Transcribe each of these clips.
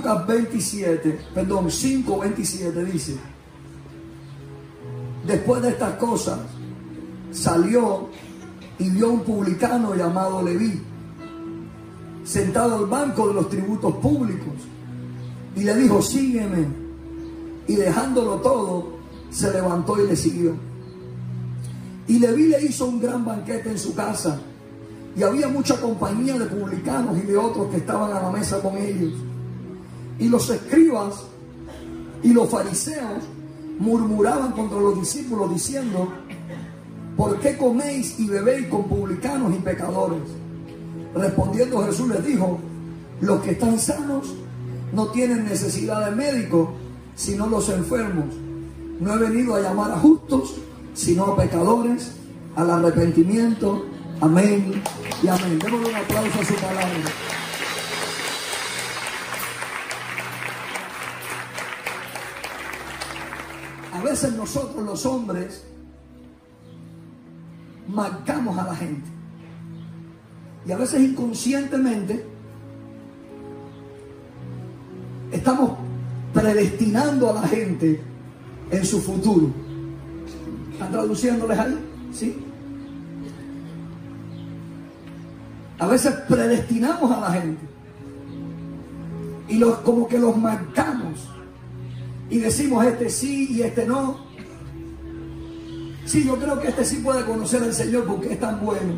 Lucas 5:27 dice: después de estas cosas salió y vio a un publicano llamado Leví sentado al banco de los tributos públicos, y le dijo: sígueme. Y dejándolo todo, se levantó y le siguió. Y Leví le hizo un gran banquete en su casa, y había mucha compañía de publicanos y de otros que estaban a la mesa con ellos. Y los escribas y los fariseos murmuraban contra los discípulos diciendo: ¿por qué coméis y bebéis con publicanos y pecadores? Respondiendo Jesús les dijo: los que están sanos no tienen necesidad de médico, sino los enfermos. No he venido a llamar a justos, sino a pecadores al arrepentimiento. Amén y amén. Démosle un aplauso a su palabra. A veces nosotros los hombres marcamos a la gente, y a veces inconscientemente estamos predestinando a la gente en su futuro. ¿Están traduciéndoles ahí? ¿Sí? A veces predestinamos a la gente y como que los marcamos y decimos: este sí y este no. Sí, yo creo que este sí puede conocer al Señor porque es tan bueno.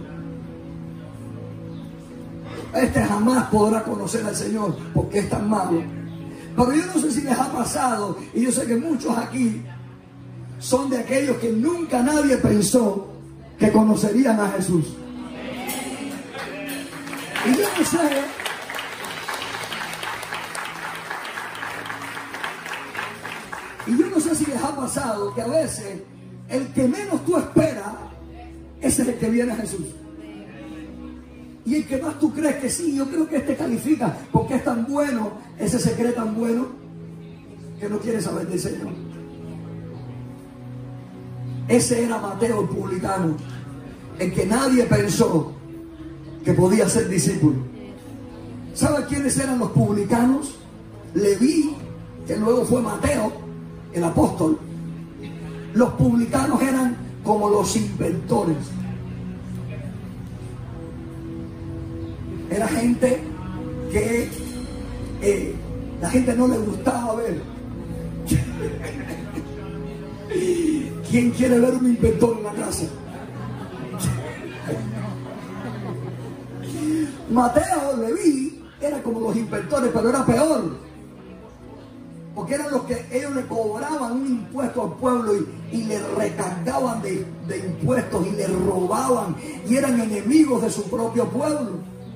Este jamás podrá conocer al Señor porque es tan malo. Pero yo no sé si les ha pasado, y yo sé que muchos aquí son de aquellos que nunca nadie pensó que conocerían a Jesús. Y yo no sé, si les ha pasado que a veces el que menos tú esperas, ese es el que viene a Jesús. Y el que más tú crees que sí, yo creo que este califica porque es tan bueno, ese se cree tan bueno que no quiere saber del Señor. Ese era Mateo el publicano, el que nadie pensó que podía ser discípulo. ¿Sabe quiénes eran los publicanos? Leví, que luego fue Mateo, el apóstol. Los publicanos eran como los inventores. Era gente que la gente no le gustaba ver. ¿Quién quiere ver un inventor en la casa? Mateo, Leví, era como los inventores, pero era peor, porque eran los que ellos le cobraban un impuesto al pueblo y le recargaban de impuestos y le robaban, y eran enemigos de su propio pueblo.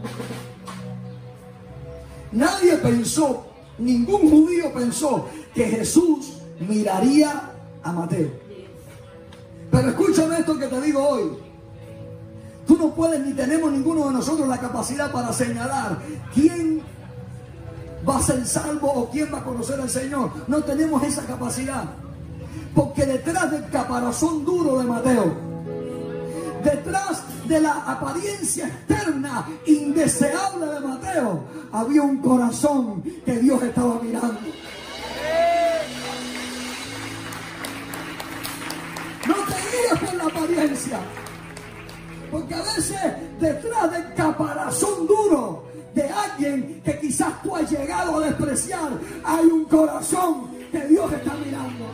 Nadie pensó, ningún judío pensó que Jesús miraría a Mateo. Pero escúchame esto que te digo hoy. Tú no puedes, ni tenemos ninguno de nosotros la capacidad para señalar quién va a ser salvo o quién va a conocer al Señor. No tenemos esa capacidad. Porque detrás del caparazón duro de Mateo, detrás de la apariencia externa indeseable de Mateo, había un corazón que Dios estaba mirando. No te guíes por la apariencia, porque a veces detrás del caparazón duro de alguien que quizás tú has llegado a despreciar, hay un corazón que Dios está mirando.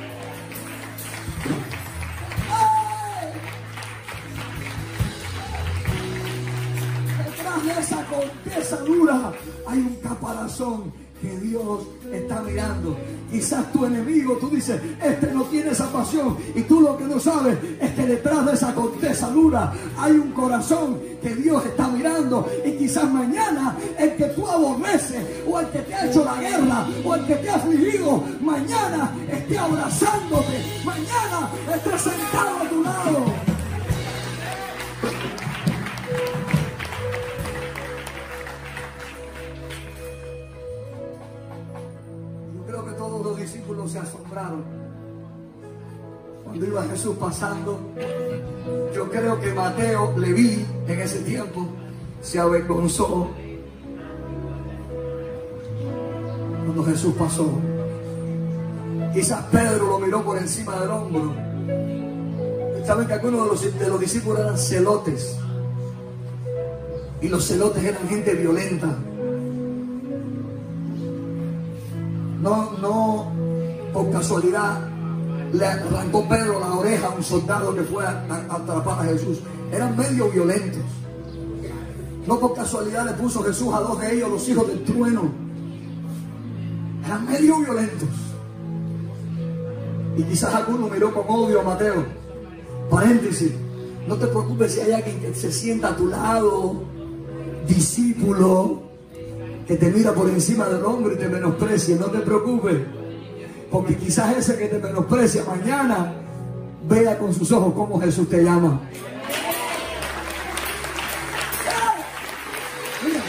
¡Ay! Detrás de esa corteza dura hay un caparazón que Dios está mirando. Quizás tu enemigo, tú dices, este no tiene esa pasión, y tú lo que no sabes es que detrás de esa corteza dura hay un corazón que Dios está mirando. Y quizás mañana el que tú aborreces, o el que te ha hecho la guerra, o el que te ha afligido, mañana esté abrazándote, mañana esté sentado a tu lado. Los discípulos se asombraron cuando iba Jesús pasando. Yo creo que Mateo, Leví, en ese tiempo se avergonzó cuando Jesús pasó. Quizás Pedro lo miró por encima del hombro. Saben que algunos de los discípulos eran celotes. Y los celotes eran gente violenta. No por casualidad le arrancó Pedro la oreja a un soldado que fue a atrapar a Jesús. Eran medio violentos. No por casualidad le puso Jesús a dos de ellos los hijos del trueno. Eran medio violentos. Y quizás alguno miró con odio a Mateo. Paréntesis, no te preocupes si hay alguien que se sienta a tu lado, discípulo, que te mira por encima del hombro y te menosprecia. No te preocupes, porque quizás ese que te menosprecia mañana vea con sus ojos cómo Jesús te llama. Mira,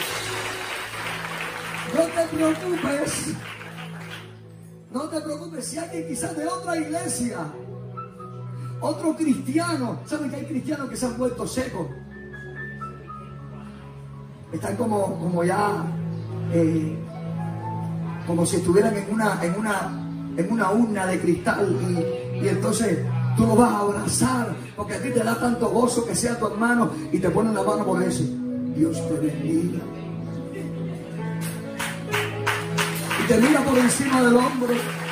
no te preocupes. No te preocupes si alguien quizás de otra iglesia, otro cristiano. ¿Saben que hay cristianos que se han vuelto secos? Están como ya, como si estuvieran en una urna de cristal y entonces tú lo vas a abrazar porque a ti te da tanto gozo que sea tu hermano y te ponen la mano por eso. Dios te bendiga. Y te mira por encima del hombro.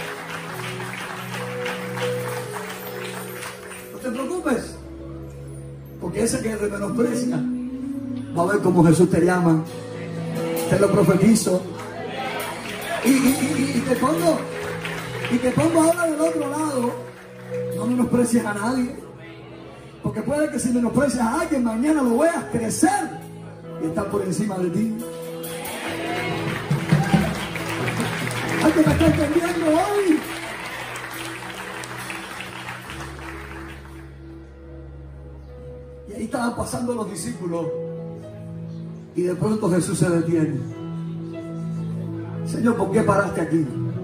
No te preocupes, porque ese que te menosprecia va a ver cómo Jesús te llama. Te lo profetizo. Y te pongo ahora del otro lado. No menosprecies a nadie, porque puede que si menosprecias a alguien mañana lo veas crecer y estar por encima de ti. ¿Alguien me está entendiendo hoy? Y ahí estaban pasando los discípulos y de pronto Jesús se detiene. Señor, ¿por qué paraste aquí?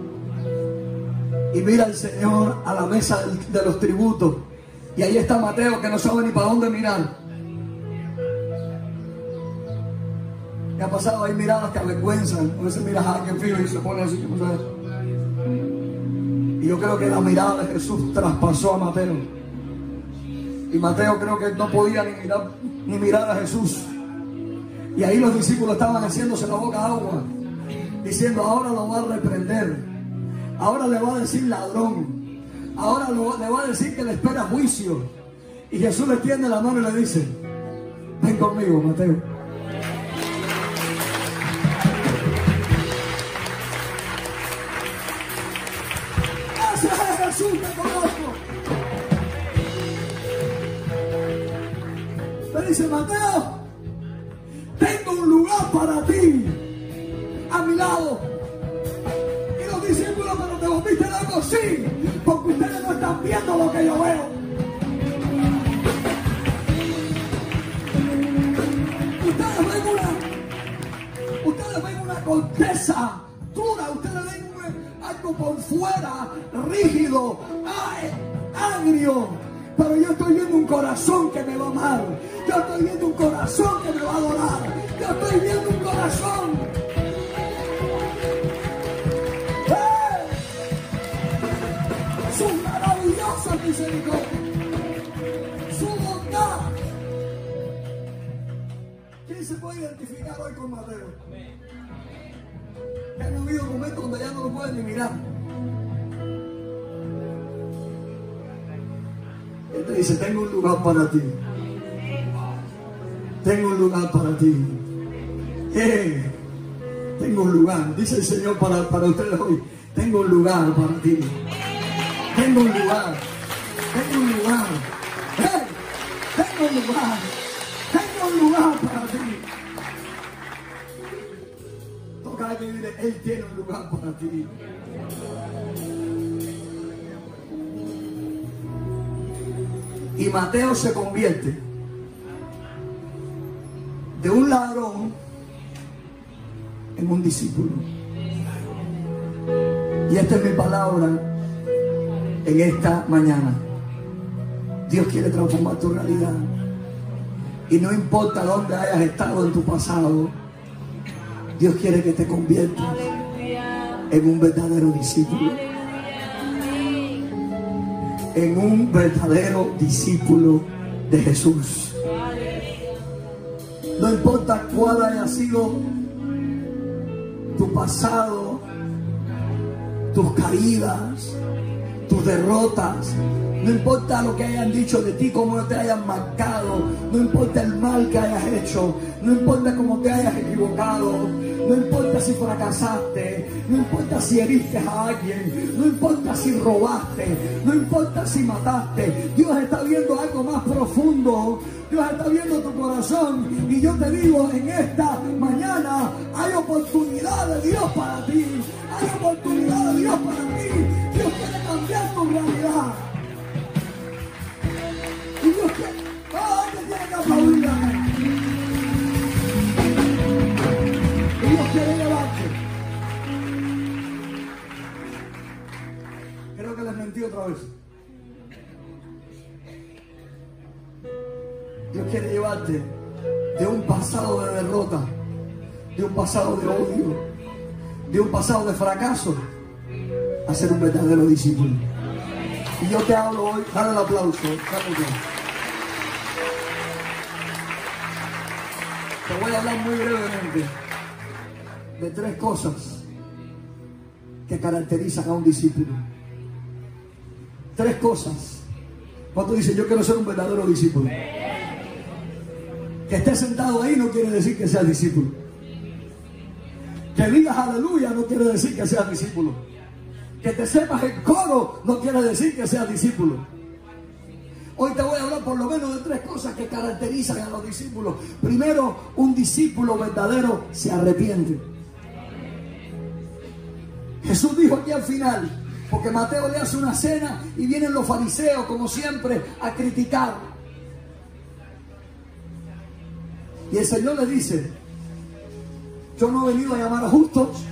Y mira al Señor a la mesa de los tributos. Y ahí está Mateo, que no sabe ni para dónde mirar. ¿Qué ha pasado? Hay miradas que avergüenzan. A veces miras a alguien fijo y se pone así, ¿cómo sabes? Y yo creo que la mirada de Jesús traspasó a Mateo. Y Mateo creo que no podía ni mirar a Jesús. Y ahí los discípulos estaban haciéndose la boca agua, diciendo: ahora lo va a reprender, ahora le va a decir ladrón, ahora le va a decir que le espera juicio. Y Jesús le tiende la mano y le dice: ven conmigo, Mateo. Gracias a Jesús, te conozco. Me dice: Mateo, tengo un lugar para ti a mi lado. Y los discípulos: pero te volviste loco. Sí, porque ustedes no están viendo lo que yo veo. Ustedes ven una corteza dura, ustedes ven algo por fuera rígido, agrio, pero yo estoy viendo un corazón que me va a amar. Yo estoy viendo un corazón que me va a adorar. Yo estoy viendo un corazón. Su maravillosa misericordia, su bondad. ¿Quién se puede identificar hoy con Mateo? Que han habido momentos donde ya no lo pueden ni mirar. Él te dice: tengo un lugar para ti. Tengo un lugar para ti. Tengo un lugar. Dice el Señor para ustedes hoy: tengo un lugar para ti. Tengo un lugar. Tengo un lugar. Tengo un lugar. Tengo un lugar para ti. Toca a alguien y dile: Él tiene un lugar para ti. Y Mateo se convierte de un ladrón en un discípulo. Y esta es mi palabra en esta mañana. Dios quiere transformar tu realidad. Y no importa dónde hayas estado en tu pasado, Dios quiere que te conviertas en un verdadero discípulo. En un verdadero discípulo de Jesús. No importa cuál haya sido tu pasado, tus caídas, tus derrotas, no importa lo que hayan dicho de ti, cómo te hayan marcado, no importa el mal que hayas hecho, no importa cómo te hayas equivocado, no importa si fracasaste, no importa si heriste a alguien, no importa si robaste, no importa si mataste. Dios está viendo algo más profundo. Dios está viendo tu corazón. Y yo te digo, en esta mañana hay oportunidad de Dios para ti. Hay oportunidad de Dios para ti. Dios quiere cambiar tu realidad. Y Dios quiere... ¡Oh, que tiene que aplaudir! Y Dios quiere llevarte. Creo que les mentí otra vez. Dios quiere llevarte de un pasado de derrota, de un pasado de odio, de un pasado de fracaso, a ser un verdadero discípulo. Y yo te hablo hoy, dale el aplauso, te voy a hablar muy brevemente de 3 cosas que caracterizan a un discípulo. 3 cosas. Cuando dice yo quiero ser un verdadero discípulo, que estés sentado ahí no quiere decir que seas discípulo. Que digas aleluya no quiere decir que seas discípulo. Que te sepas el coro no quiere decir que seas discípulo. Hoy te voy a hablar por lo menos de 3 cosas que caracterizan a los discípulos. Primero, un discípulo verdadero se arrepiente. Jesús dijo aquí al final, porque Mateo le hace una cena y vienen los fariseos como siempre a criticar. Y el Señor le dice, yo no he venido a llamar a justos,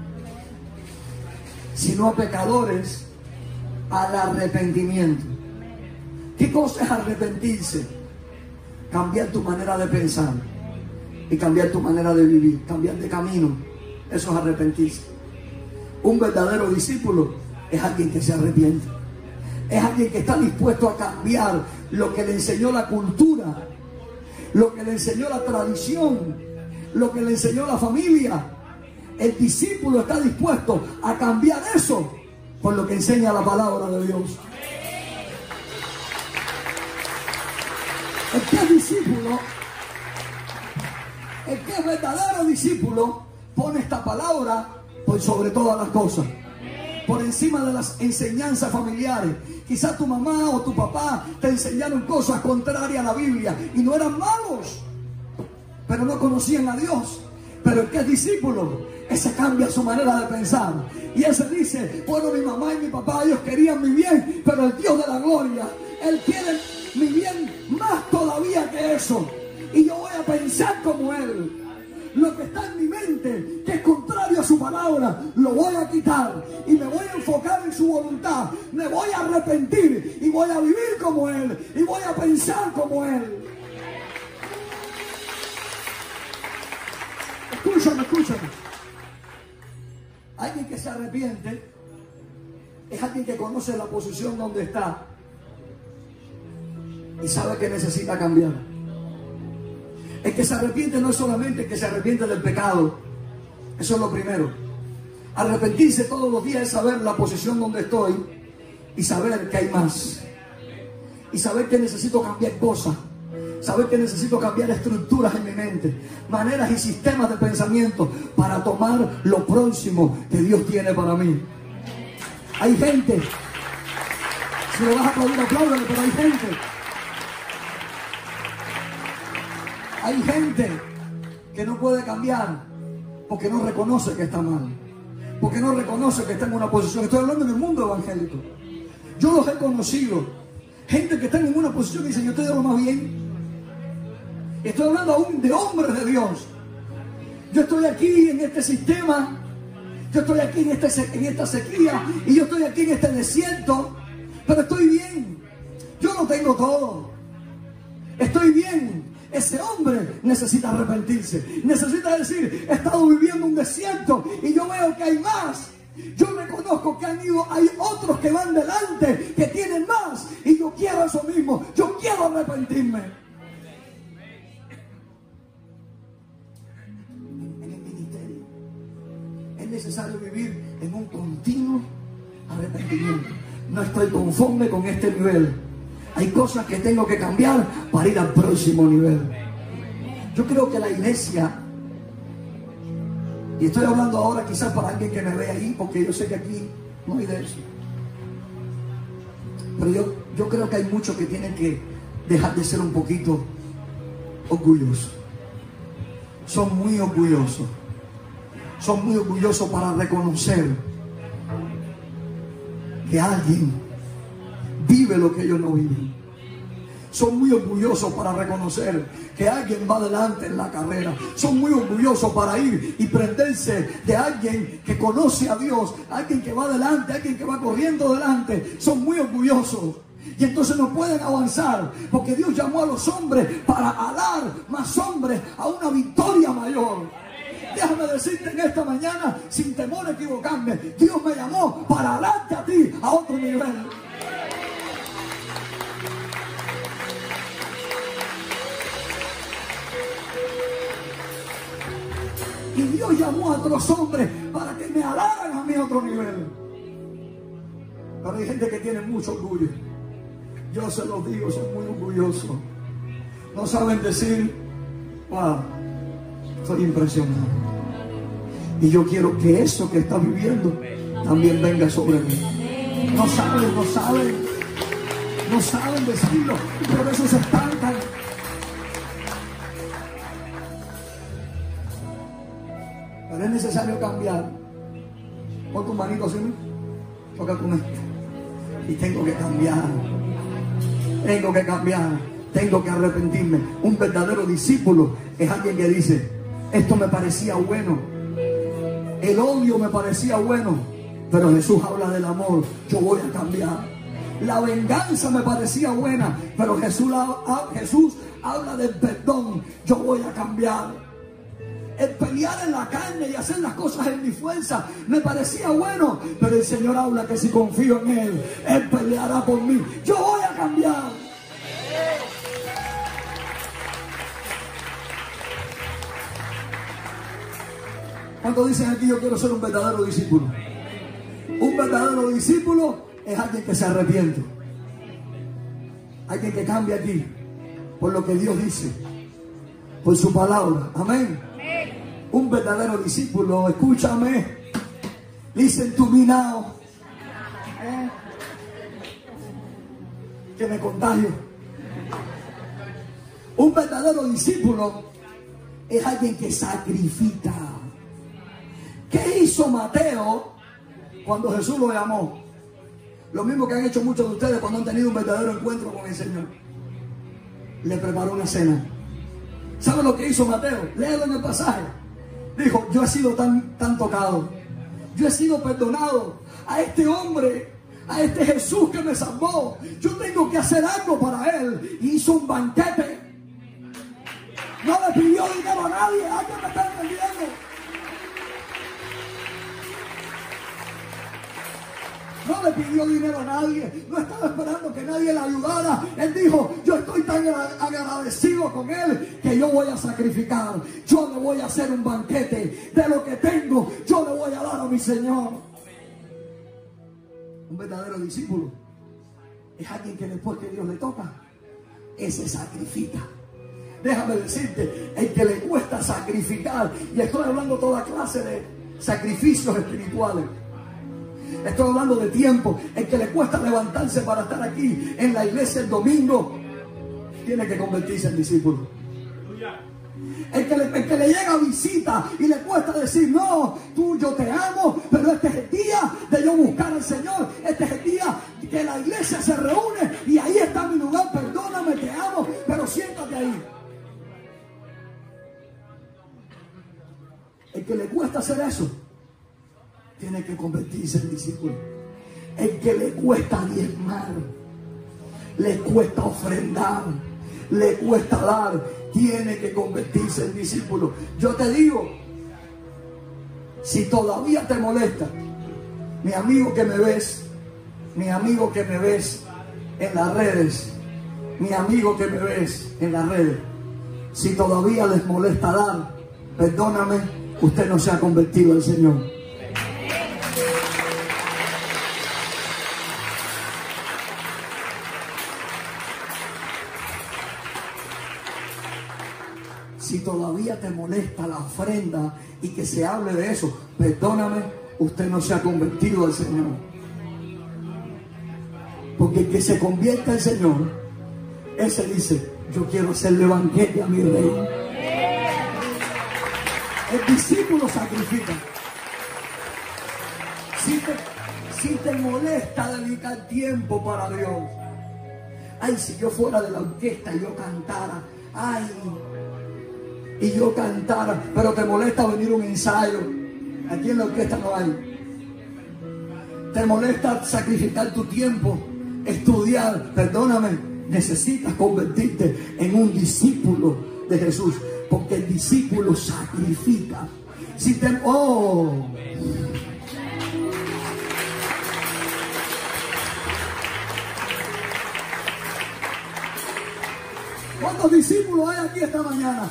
sino a pecadores al arrepentimiento. ¿Qué cosa es arrepentirse? Cambiar tu manera de pensar y cambiar tu manera de vivir, cambiar de camino. Eso es arrepentirse. Un verdadero discípulo es alguien que se arrepiente. Es alguien que está dispuesto a cambiar lo que le enseñó la cultura, lo que le enseñó la tradición, lo que le enseñó la familia. El discípulo está dispuesto a cambiar eso por lo que enseña la palabra de Dios. El que es discípulo, el que es verdadero discípulo, pone esta palabra por sobre todas las cosas, por encima de las enseñanzas familiares. Quizás tu mamá o tu papá te enseñaron cosas contrarias a la Biblia y no eran malos, pero no conocían a Dios. Pero el que es discípulo, ese cambia su manera de pensar. Y ese dice, bueno, mi mamá y mi papá, ellos querían mi bien, pero el Dios de la gloria, Él quiere mi bien más todavía que eso. Y yo voy a pensar como Él. Lo que está en mi mente, que es contrario a su palabra, lo voy a quitar y me voy a enfocar en su voluntad. Me voy a arrepentir y voy a vivir como Él y voy a pensar como Él. Escúchame, escúchame. Alguien que se arrepiente es alguien que conoce la posición donde está y sabe que necesita cambiar. El que se arrepiente no es solamente el que se arrepiente del pecado. Eso es lo primero. Arrepentirse todos los días es saber la posición donde estoy y saber que hay más. Y saber que necesito cambiar cosas. Saber que necesito cambiar estructuras en mi mente, maneras y sistemas de pensamiento para tomar lo próximo que Dios tiene para mí. Hay gente, si le vas a aplaudir, apláudale, pero hay gente. Hay gente que no puede cambiar porque no reconoce que está mal, porque no reconoce que está en una posición. Estoy hablando en el mundo evangélico. Yo los he conocido, gente que está en una posición y dice, yo estoy de lo más bien. Estoy hablando aún de hombres de Dios. Yo estoy aquí en este sistema, yo estoy aquí en esta sequía, y yo estoy aquí en este desierto, pero estoy bien. Yo no tengo todo, estoy bien. Ese hombre necesita arrepentirse, necesita decir, he estado viviendo un desierto y yo veo que hay más. Yo reconozco que hay otros que van delante, que tienen más, y yo quiero eso mismo. Yo quiero arrepentirme. En el ministerio es necesario vivir en un continuo arrepentimiento. No estoy conforme con este nivel. Hay cosas que tengo que cambiar para ir al próximo nivel. Yo creo que la iglesia, y estoy hablando ahora quizás para alguien que me ve ahí, porque yo sé que aquí no hay de eso, pero yo creo que hay muchos que tienen que dejar de ser un poquito orgullosos. Son muy orgullosos. Son muy orgullosos para reconocer que alguien vive lo que ellos no viven. Son muy orgullosos para reconocer que alguien va adelante en la carrera. Son muy orgullosos para ir y prenderse de alguien que conoce a Dios, alguien que va adelante, alguien que va corriendo adelante. Son muy orgullosos. Y entonces no pueden avanzar, porque Dios llamó a los hombres para alar más hombres a una victoria mayor. Déjame decirte en esta mañana, sin temor a equivocarme, Dios me llamó para alarte a ti a otro nivel. Y Dios llamó a otros hombres para que me alaran a mí a otro nivel. Pero hay gente que tiene mucho orgullo. Yo se los digo, son muy orgullosos. No saben decir, wow, estoy impresionado. Y yo quiero que eso que está viviendo también venga sobre mí. No saben decirlo. Y por eso se estancan. Pero es necesario cambiar. Pon tu manito así, ¿no? Toca con esto. Y tengo que cambiar. Tengo que cambiar. Tengo que arrepentirme. Un verdadero discípulo es alguien que dice, esto me parecía bueno. El odio me parecía bueno. Pero Jesús habla del amor. Yo voy a cambiar. La venganza me parecía buena. Pero Jesús habla del perdón. Yo voy a cambiar. El pelear en la carne y hacer las cosas en mi fuerza me parecía bueno, pero el Señor habla que si confío en Él, Él peleará por mí. Yo voy a cambiar. ¿Cuántos dicen aquí yo quiero ser un verdadero discípulo? Un verdadero discípulo es alguien que se arrepiente, alguien que cambia aquí por lo que Dios dice, por su palabra. Amén. Un verdadero discípulo, escúchame, listen to me now, que me contagio. Un verdadero discípulo es alguien que sacrifica. ¿Qué hizo Mateo cuando Jesús lo llamó? Lo mismo que han hecho muchos de ustedes cuando han tenido un verdadero encuentro con el Señor. Le preparó una cena. ¿Sabe lo que hizo Mateo? Léelo en el pasaje. Dijo, yo he sido tan tocado, yo he sido perdonado. A este hombre, a este Jesús que me salvó, yo tengo que hacer algo para él. Y hizo un banquete. No le pidió dinero a nadie. ¿Alguien me está entendiendo? No le pidió dinero a nadie. No estaba esperando que nadie le ayudara. Él dijo, yo estoy tan agradecido con Él que yo voy a sacrificar. Yo le voy a hacer un banquete de lo que tengo. Yo le voy a dar a mi Señor. Un verdadero discípulo es alguien que después que Dios le toca, ese sacrifica. Déjame decirte, el que le cuesta sacrificar, y estoy hablando toda clase de sacrificios espirituales. Estoy hablando de tiempo. El que le cuesta levantarse para estar aquí en la iglesia el domingo, tiene que convertirse en discípulo. El que le llega a visita y le cuesta decir, no, yo te amo, pero este es el día de yo buscar al Señor. Este es el día que la iglesia se reúne y ahí está mi lugar. Perdóname, te amo, pero siéntate ahí. El que le cuesta hacer eso, tiene que convertirse en discípulo. El que le cuesta diezmar, le cuesta ofrendar, le cuesta dar, tiene que convertirse en discípulo. Yo te digo, si todavía te molesta Mi amigo que me ves, mi amigo que me ves en las redes, mi amigo que me ves en las redes, si todavía les molesta dar, perdóname, usted no se ha convertido al Señor. Si todavía te molesta la ofrenda y que se hable de eso, perdóname, usted no se ha convertido al Señor. Porque el que se convierte al Señor, ese dice, yo quiero hacerle banquete a mi rey. El discípulo sacrifica. Si te molesta dedicar tiempo para Dios, ay, si yo fuera de la orquesta y yo cantara, ay, y yo cantara, pero te molesta venir a un ensayo, aquí en la orquesta no hay. Te molesta sacrificar tu tiempo, estudiar, perdóname, necesitas convertirte en un discípulo de Jesús, porque el discípulo sacrifica. Si te... ¡Oh! ¿Cuántos discípulos hay aquí esta mañana?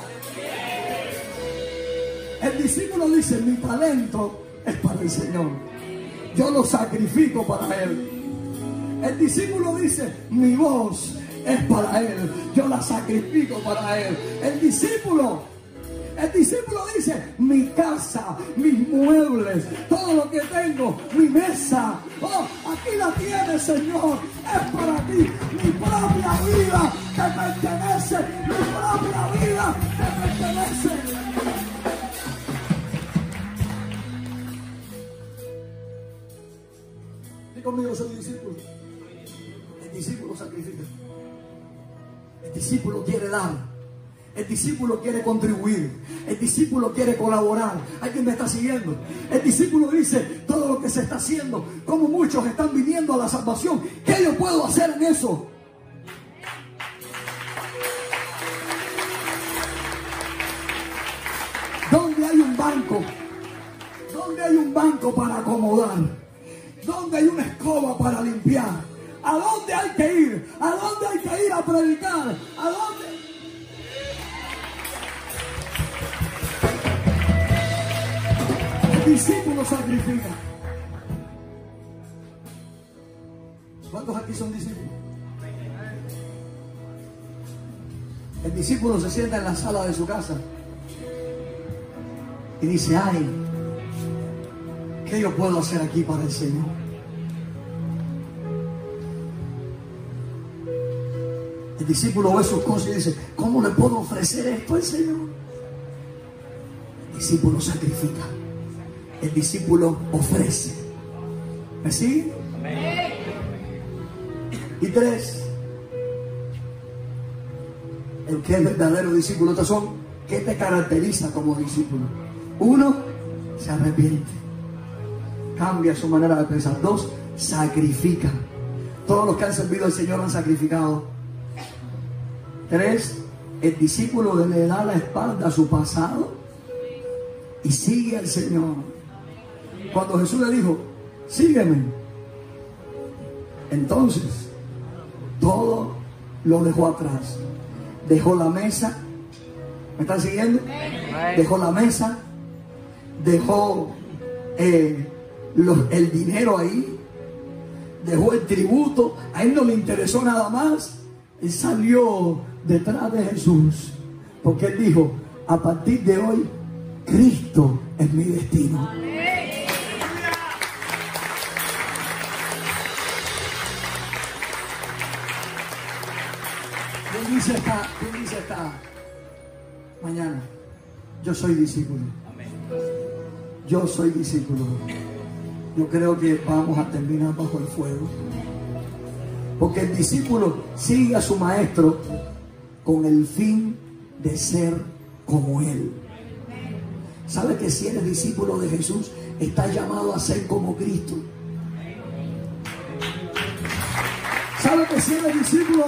El discípulo dice, mi talento es para el Señor. Yo lo sacrifico para Él. El discípulo dice, mi voz es para Él. Yo la sacrifico para Él. El discípulo dice, mi casa, mis muebles, todo lo que tengo, mi mesa, oh, aquí la tienes, Señor, es para ti. Mi propia vida te pertenece, mi propia vida te pertenece. Dí conmigo, soy discípulo. El discípulo sacrifica. El discípulo quiere dar. El discípulo quiere contribuir. El discípulo quiere colaborar. ¿Alguien me está siguiendo? El discípulo dice, todo lo que se está haciendo, como muchos están viniendo a la salvación, ¿qué yo puedo hacer en eso? ¿Dónde hay un banco? ¿Dónde hay un banco para acomodar? ¿Dónde hay una escoba para limpiar? ¿A dónde hay que ir? ¿A dónde hay que ir a predicar? ¿A dónde? El discípulo sacrifica. ¿Cuántos aquí son discípulos? El discípulo se sienta en la sala de su casa y dice, ay, ¿qué yo puedo hacer aquí para el Señor? El discípulo ve sus cosas y dice, ¿cómo le puedo ofrecer esto al Señor? El discípulo sacrifica. El discípulo ofrece. ¿Me sigue? Y 3, el que es verdadero discípulo. Estos son, ¿qué te caracteriza como discípulo? 1, se arrepiente, cambia su manera de pensar. 2, sacrifica. Todos los que han servido al Señor han sacrificado. 3, el discípulo le da la espalda a su pasado y sigue al Señor. Cuando Jesús le dijo, sígueme, entonces todo lo dejó atrás. Dejó la mesa. ¿Me están siguiendo? Dejó la mesa, dejó el dinero ahí, dejó el tributo. A él no le interesó nada más. Él salió detrás de Jesús, porque él dijo, a partir de hoy Cristo es mi destino. ¿Quién dice esta mañana? Yo soy discípulo. Yo soy discípulo. Yo creo que vamos a terminar bajo el fuego. Porque el discípulo sigue a su maestro con el fin de ser como él. ¿Sabe que si eres discípulo de Jesús, estás llamado a ser como Cristo? ¿Sabe que si eres discípulo,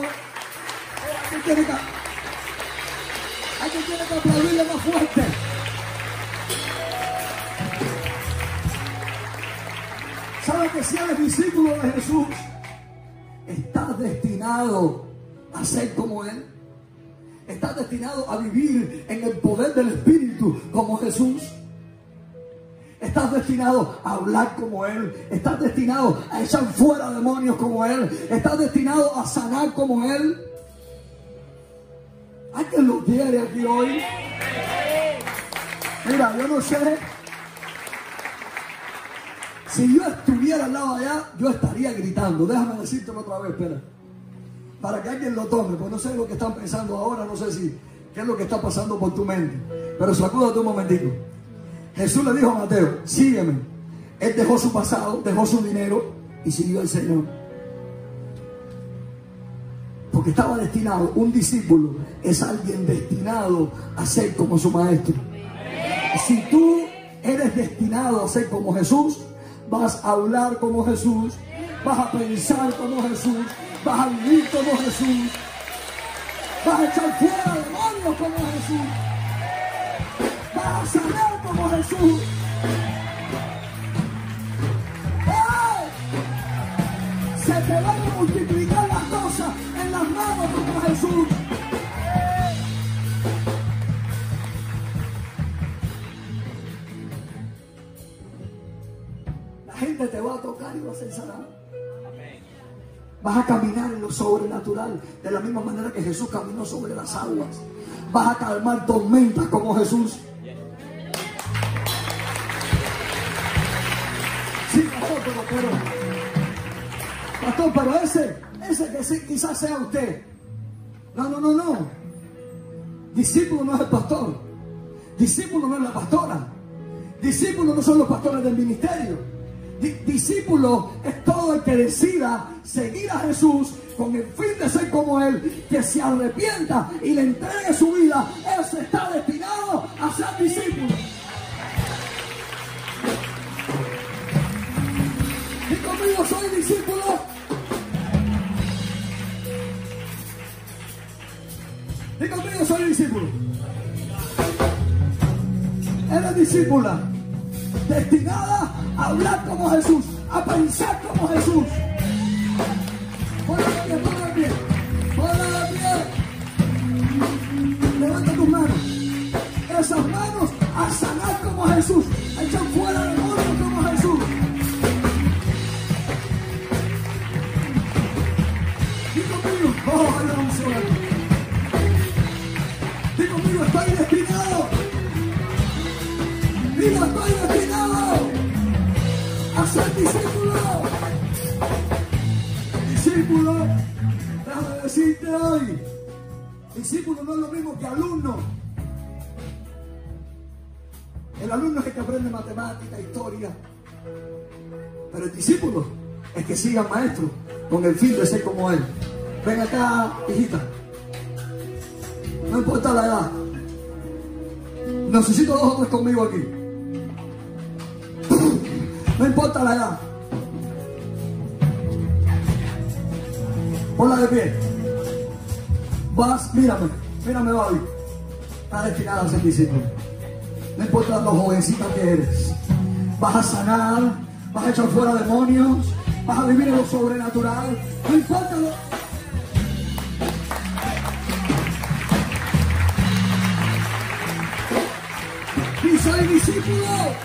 hay que tiene que aplaudirle más fuerte? ¿Sabe ¿Sabe que si eres discípulo de Jesús, estás destinado a ser como Él? Estás destinado a vivir en el poder del Espíritu como Jesús. Estás destinado a hablar como Él. Estás destinado a echar fuera demonios como Él. Estás destinado a sanar como Él. ¿Hay quien lo quiere aquí hoy? Mira, yo no sé. Si yo estuviera al lado de allá, yo estaría gritando. Déjame decírtelo otra vez, espera. Para que alguien lo tome, pues no sé lo que están pensando ahora, no sé qué es lo que está pasando por tu mente. Pero sacúdate un momentito. Jesús le dijo a Mateo, sígueme. Él dejó su pasado, dejó su dinero y siguió al Señor. Porque estaba destinado, un discípulo es alguien destinado a ser como su maestro. Si tú eres destinado a ser como Jesús, vas a hablar como Jesús, vas a pensar como Jesús, vas a vivir como Jesús, vas a echar fuera demonios como Jesús, vas a sanar como Jesús. ¡Ay! Se te van a multiplicar las cosas en las manos como Jesús. La gente te va a tocar y va a ser sanada. Vas a caminar en lo sobrenatural de la misma manera que Jesús caminó sobre las aguas. Vas a calmar tormentas como Jesús. Sí, pastor, pero ese que quizás sea usted. No. Discípulo no es el pastor. Discípulo no es la pastora. Discípulos no son los pastores del ministerio. Discípulo es todo el que decida seguir a Jesús con el fin de ser como Él, que se arrepienta y le entregue su vida. Ese está destinado a ser discípulo. Y conmigo soy discípulo. Y conmigo soy discípulo. Eres discípula, destinada a hablar como Jesús, a pensar como Jesús. Ponla de pie. Levanta tus manos. Esas manos a sanar como Jesús, a echar fuera demonios como Jesús. Y conmigo, y conmigo, estoy destinado. Digo, estoy destinado a ser discípulo. Discípulo, déjame decirte hoy, discípulo no es lo mismo que alumno. El alumno es el que aprende matemática, historia. Pero el discípulo es que siga al maestro con el fin de ser como él. Ven acá, hijita. No importa la edad. Necesito 2 o 3 conmigo aquí. No importa la edad. Ponla de pie. Vas, mírame, Babi. Está destinada a ser discípulo. No importa lo jovencita que eres. Vas a sanar, vas a echar fuera demonios, vas a vivir en lo sobrenatural. No importa lo... Y soy discípulo.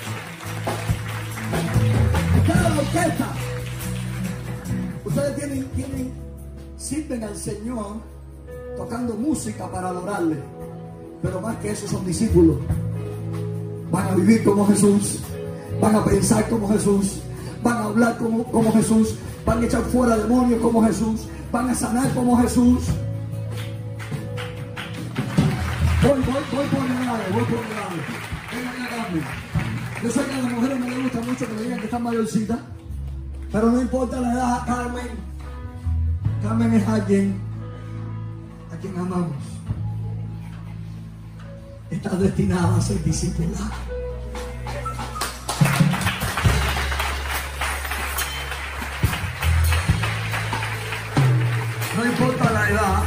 Cada orquesta. Ustedes sirven al Señor tocando música para adorarle. Pero más que eso son discípulos. Van a vivir como Jesús. Van a pensar como Jesús. Van a hablar como Jesús. Van a echar fuera demonios como Jesús. Van a sanar como Jesús. Voy por mi lado. Vengan acá, Carmen. Yo sé que a las mujeres no les gusta mucho que le digan que están mayorcitas. Pero no importa la edad, Carmen. Carmen es alguien a quien amamos. Estás destinada a ser discípula. No importa la edad.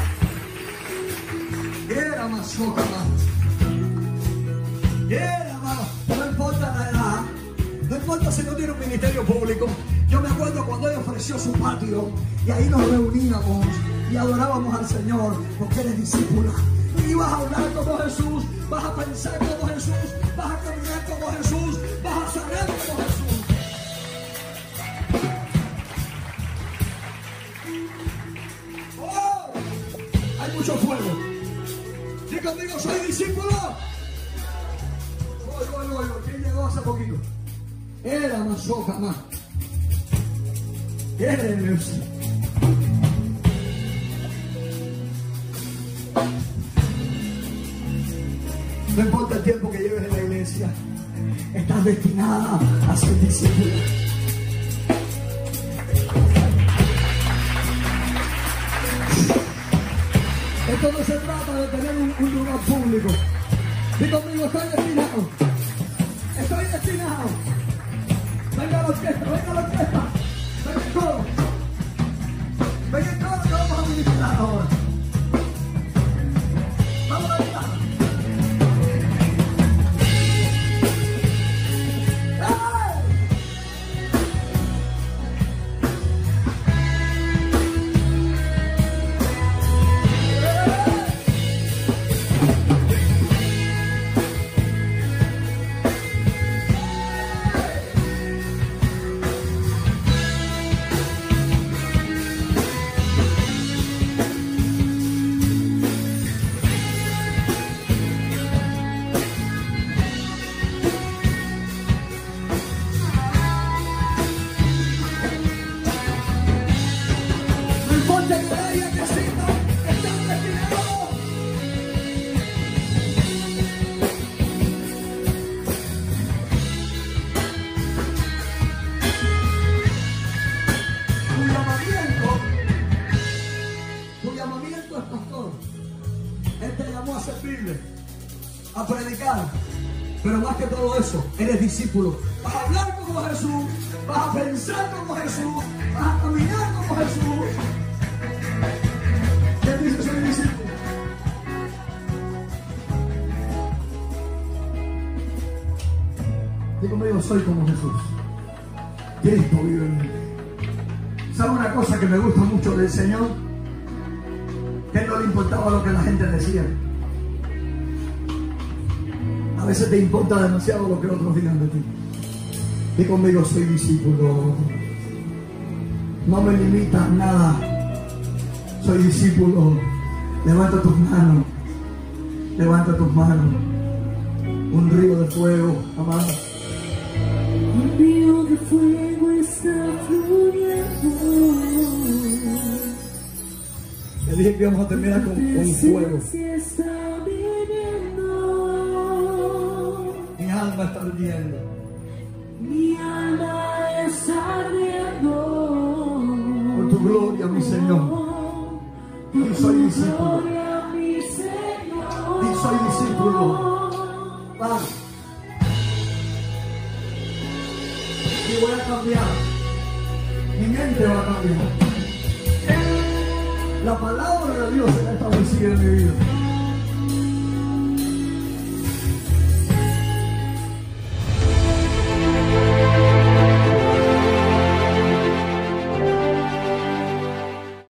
Era más loca más. Era más. No importa la edad. No importa importa si no tiene un ministerio público. Yo me acuerdo cuando él ofreció su patio y ahí nos reuníamos y adorábamos al Señor porque eres discípula. Y vas a hablar como Jesús, vas a pensar como Jesús, vas a caminar como Jesús, vas a saber como Jesús. ¡Oh! Hay mucho fuego. Dí conmigo, soy discípulo. ¿Quién llegó hace poquito? Era más soja más. No importa el tiempo que lleves en la iglesia, estás destinada a ser discípula. Esto no se trata de tener un lugar público. Dí conmigo, estoy destinado. Estoy destinado. Venga la orquesta, venga la orquesta. Venga el coro. Venga el coro que vamos a ministrar ahora. Vamos a bailar. A predicar, pero más que todo eso, eres discípulo. Vas a hablar como Jesús, vas a pensar como Jesús, vas a caminar como Jesús. ¿Quién dice soy discípulo? Digo conmigo, soy como Jesús. Cristo vive en mí. ¿Sabe una cosa que me gusta mucho del Señor? Que no le importaba lo que la gente decía. A veces te importa demasiado lo que otros digan de ti. Y conmigo, soy discípulo. No me limitas nada. Soy discípulo. Levanta tus manos. Levanta tus manos. Un río de fuego, amado. Un río de fuego está fluyendo. Le dije que íbamos a terminar con fuego. Mi alma está ardiendo. Mi alma está ardiendo. Por tu gloria, mi Señor. Y soy discípulo. Y soy discípulo. Va. Y voy a cambiar. Mi mente va a cambiar. La palabra de Dios será establecida en mi vida.